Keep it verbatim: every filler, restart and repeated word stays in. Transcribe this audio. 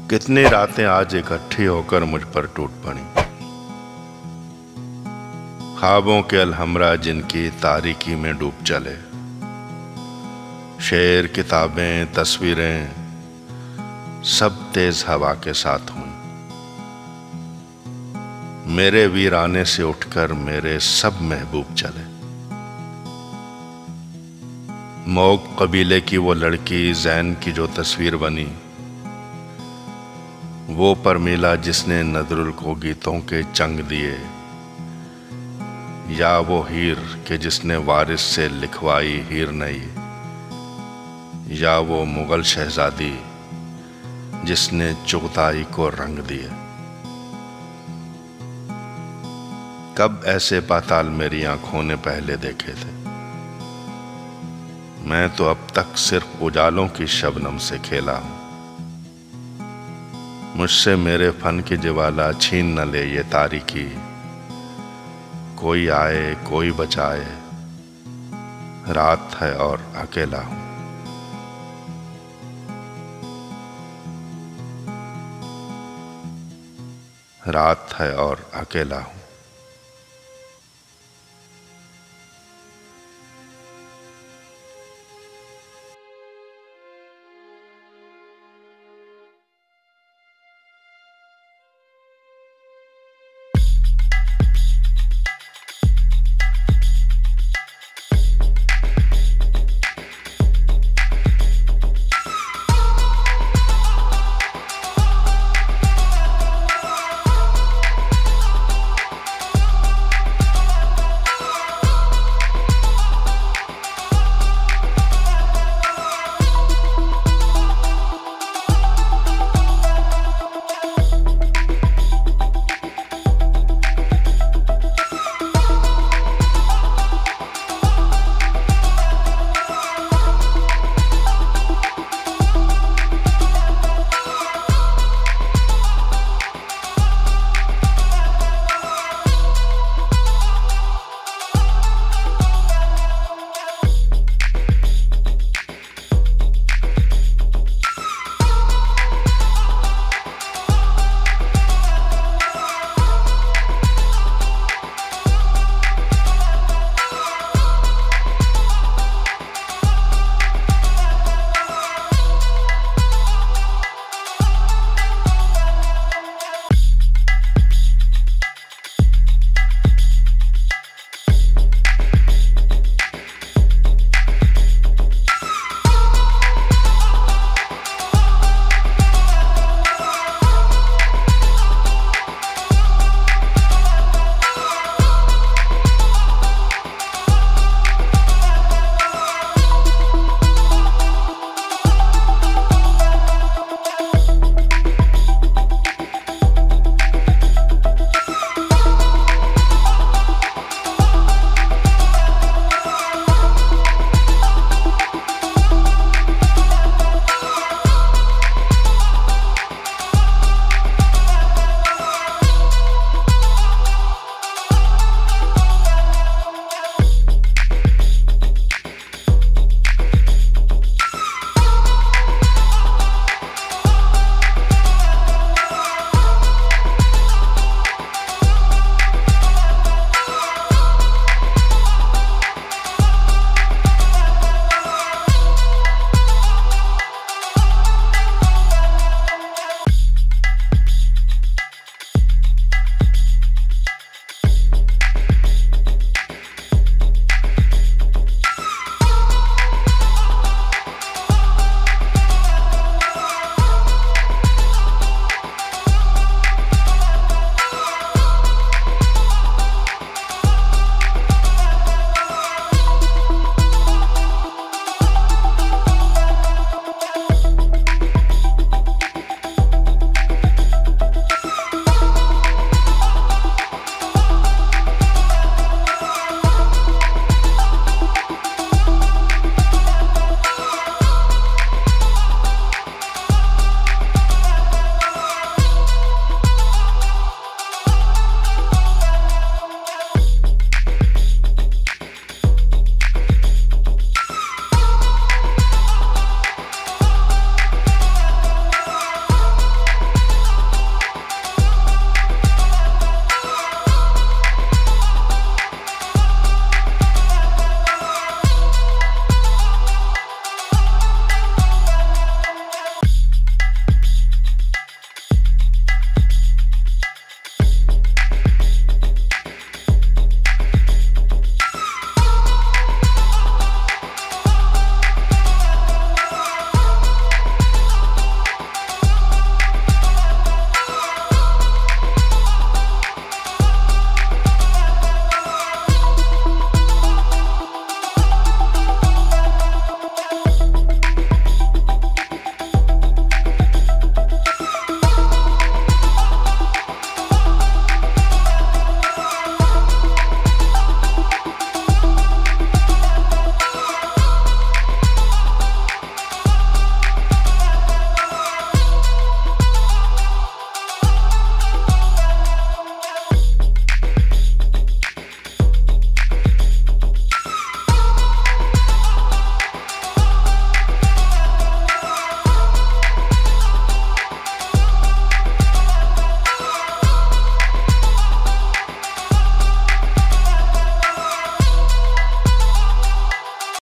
कितनी रातें आज इकट्ठी होकर मुझ पर टूट पड़ी, ख्वाबों के अलहमरा जिनकी तारीकी में डूब चले। शेर, किताबें, तस्वीरें सब तेज हवा के साथ हुई। मेरे वीराने से उठकर मेरे सब महबूब चले। मोग कबीले की वो लड़की जैन की जो तस्वीर बनी, वो परमीला जिसने नजरुल को गीतों के चंग दिए, या वो हीर के जिसने वारिस से लिखवाई हीर नई, या वो मुगल शहजादी जिसने चुगताई को रंग दिए। कब ऐसे पाताल मेरी आंखों ने पहले देखे थे। मैं तो अब तक सिर्फ उजालों की शबनम से खेला हूं। मुझसे मेरे फन की ज्वाला छीन न ले ये तारीकी, कोई आए कोई बचाए, रात है और अकेला हूं। रात है और अकेला हूं।